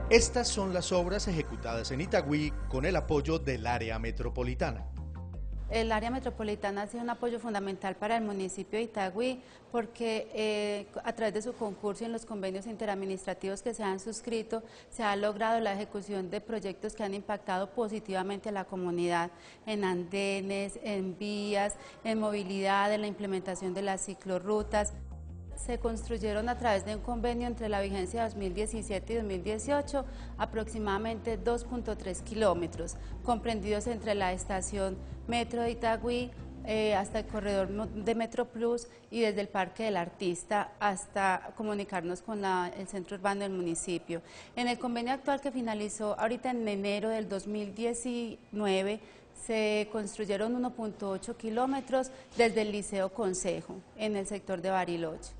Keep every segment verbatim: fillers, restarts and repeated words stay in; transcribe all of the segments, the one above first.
Estas son las obras ejecutadas en Itagüí con el apoyo del área metropolitana. El área metropolitana ha sido un apoyo fundamental para el municipio de Itagüí porque eh, a través de su concurso y en los convenios interadministrativos que se han suscrito se ha logrado la ejecución de proyectos que han impactado positivamente a la comunidad en andenes, en vías, en movilidad, en la implementación de las ciclorrutas. Se construyeron a través de un convenio entre la vigencia dos mil diecisiete y dos mil dieciocho aproximadamente dos punto tres kilómetros, comprendidos entre la estación Metro de Itagüí eh, hasta el corredor de Metro Plus y desde el Parque del Artista hasta comunicarnos con la, el centro urbano del municipio. En el convenio actual que finalizó ahorita en enero del dos mil diecinueve, se construyeron uno punto ocho kilómetros desde el Liceo Consejo en el sector de Bariloche.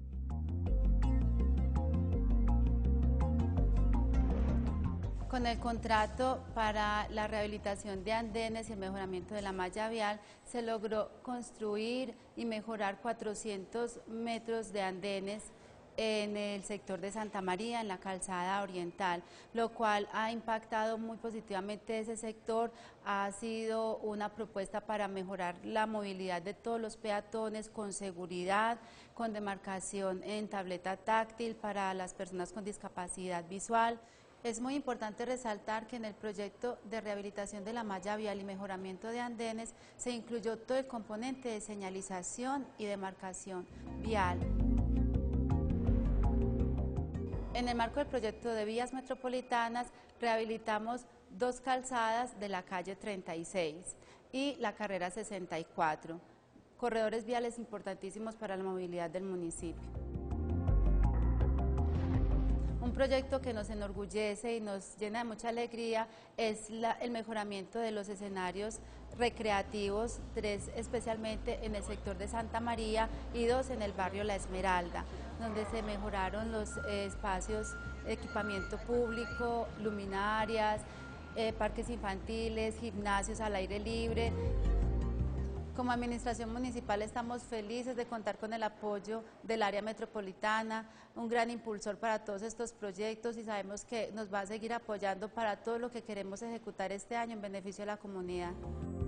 Con el contrato para la rehabilitación de andenes y el mejoramiento de la malla vial, se logró construir y mejorar cuatrocientos metros de andenes en el sector de Santa María, en la calzada oriental, lo cual ha impactado muy positivamente ese sector. Ha sido una propuesta para mejorar la movilidad de todos los peatones con seguridad, con demarcación en tableta táctil para las personas con discapacidad visual. Es muy importante resaltar que en el proyecto de rehabilitación de la malla vial y mejoramiento de andenes se incluyó todo el componente de señalización y demarcación vial. En el marco del proyecto de vías metropolitanas rehabilitamos dos calzadas de la calle treinta y seis y la carrera sesenta y cuatro, corredores viales importantísimos para la movilidad del municipio. Un proyecto que nos enorgullece y nos llena de mucha alegría es la, el mejoramiento de los escenarios recreativos, tres especialmente en el sector de Santa María y dos en el barrio La Esmeralda, donde se mejoraron los eh, espacios, equipamiento público, luminarias, eh, parques infantiles, gimnasios al aire libre. Como administración municipal estamos felices de contar con el apoyo del área metropolitana, un gran impulsor para todos estos proyectos y sabemos que nos va a seguir apoyando para todo lo que queremos ejecutar este año en beneficio de la comunidad.